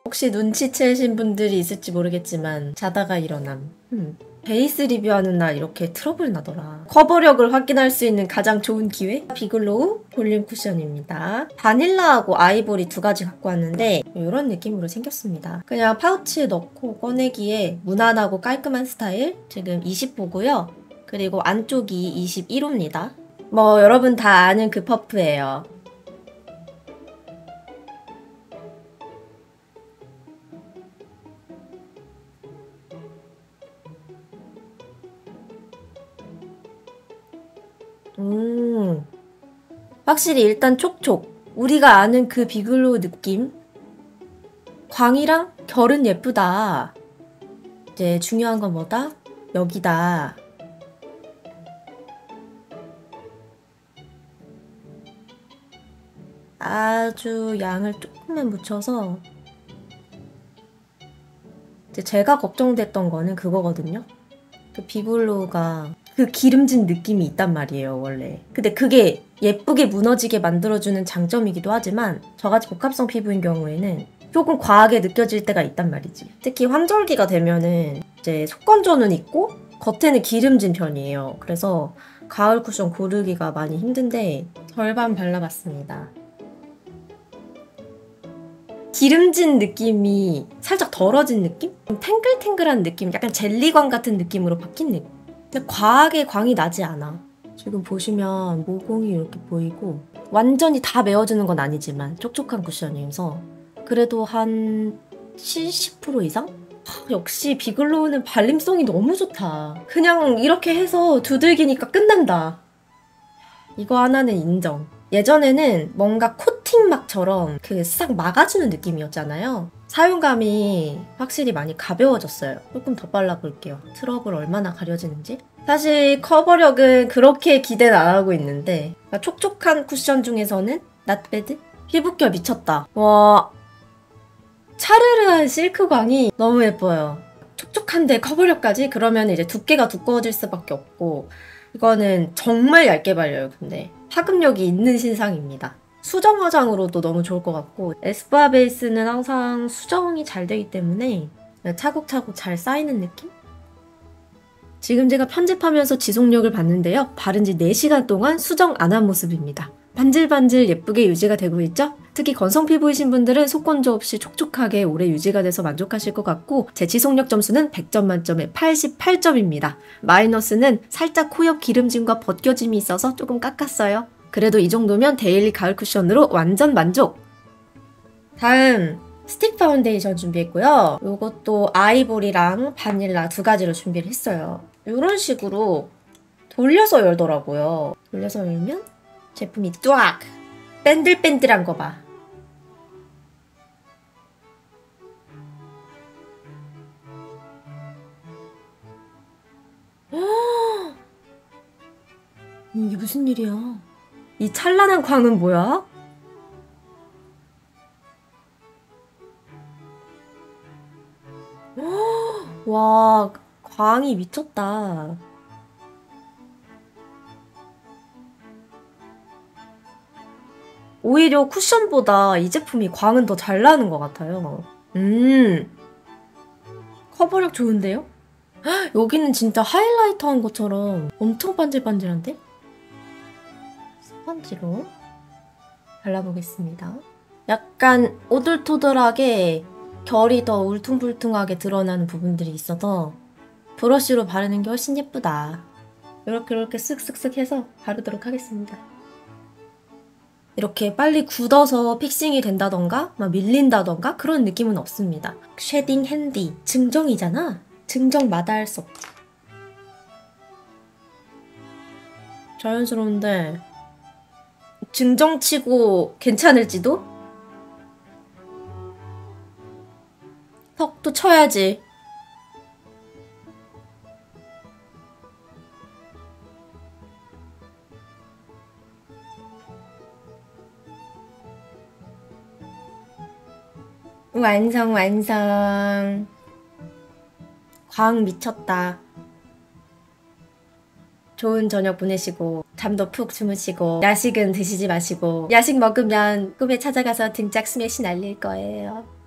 혹시 눈치채신 분들이 있을지 모르겠지만 자다가 일어남. 베이스 리뷰하는 날 이렇게 트러블 나더라. 커버력을 확인할 수 있는 가장 좋은 기회? 비글로우 볼륨 쿠션입니다. 바닐라하고 아이보리 두 가지 갖고 왔는데 이런 느낌으로 생겼습니다. 그냥 파우치에 넣고 꺼내기에 무난하고 깔끔한 스타일. 지금 20호고요. 그리고 안쪽이 21호입니다. 뭐 여러분 다 아는 그 퍼프예요. 확실히 일단 촉촉. 우리가 아는 그 비글로우 느낌. 광이랑 결은 예쁘다. 이제 중요한 건 뭐다? 여기다. 아주 양을 조금만 묻혀서 이제 제가 걱정됐던 거는 그거거든요. 그 비글로우가 그 기름진 느낌이 있단 말이에요, 원래. 근데 그게 예쁘게 무너지게 만들어주는 장점이기도 하지만 저같이 복합성 피부인 경우에는 조금 과하게 느껴질 때가 있단 말이지. 특히 환절기가 되면은 이제 속건조는 있고 겉에는 기름진 편이에요. 그래서 가을 쿠션 고르기가 많이 힘든데 절반 발라봤습니다. 기름진 느낌이 살짝 덜어진 느낌? 탱글탱글한 느낌? 약간 젤리광 같은 느낌으로 바뀐 느낌? 근데 과하게 광이 나지 않아. 지금 보시면 모공이 이렇게 보이고 완전히 다 메워주는 건 아니지만 촉촉한 쿠션이어서 그래도 한 70% 이상? 역시 비글로우는 발림성이 너무 좋다. 그냥 이렇게 해서 두들기니까 끝난다. 이거 하나는 인정. 예전에는 뭔가 코팅막처럼 그 싹 막아주는 느낌이었잖아요. 사용감이 확실히 많이 가벼워졌어요. 조금 더 발라볼게요. 트러블 얼마나 가려지는지. 사실 커버력은 그렇게 기대는 안 하고 있는데 촉촉한 쿠션 중에서는 not bad? 피부결 미쳤다. 와, 차르르한 실크광이 너무 예뻐요. 촉촉한데 커버력까지? 그러면 이제 두께가 두꺼워질 수밖에 없고 이거는 정말 얇게 발려요. 근데 파급력이 있는 신상입니다. 수정 화장으로도 너무 좋을 것 같고 에스쁘아 베이스는 항상 수정이 잘 되기 때문에 차곡차곡 잘 쌓이는 느낌? 지금 제가 편집하면서 지속력을 봤는데요. 바른 지 4시간 동안 수정 안 한 모습입니다. 반질반질 예쁘게 유지가 되고 있죠? 특히 건성 피부이신 분들은 속건조 없이 촉촉하게 오래 유지가 돼서 만족하실 것 같고 제 지속력 점수는 100점 만점에 88점입니다. 마이너스는 살짝 코 옆 기름짐과 벗겨짐이 있어서 조금 깎았어요. 그래도 이 정도면 데일리 가을 쿠션으로 완전 만족! 다음 스틱 파운데이션 준비했고요. 이것도 아이보리랑 바닐라 두 가지로 준비를 했어요. 이런 식으로 돌려서 열더라고요. 돌려서 열면 제품이 뚜악! 밴들밴들한 거 봐. 이게 무슨 일이야? 이 찬란한 광은 뭐야? 와, 광이 미쳤다. 오히려 쿠션보다 이 제품이 광은 더 잘 나는 것 같아요. 커버력 좋은데요? 헉, 여기는 진짜 하이라이터 한 것처럼 엄청 반질반질한데? 스펀지로 발라보겠습니다. 약간 오돌토돌하게 결이 더 울퉁불퉁하게 드러나는 부분들이 있어서 브러쉬로 바르는 게 훨씬 예쁘다. 이렇게 쓱쓱쓱 해서 바르도록 하겠습니다. 이렇게 빨리 굳어서 픽싱이 된다던가 막 밀린다던가 그런 느낌은 없습니다. 쉐딩 핸디, 증정이잖아? 증정 마다할 수 없지. 자연스러운데 증정치고 괜찮을지도? 턱도 쳐야지. 완성 완성. 광 미쳤다. 좋은 저녁 보내시고 잠도 푹 주무시고 야식은 드시지 마시고 야식 먹으면 꿈에 찾아가서 등짝 스매시 날릴 거예요.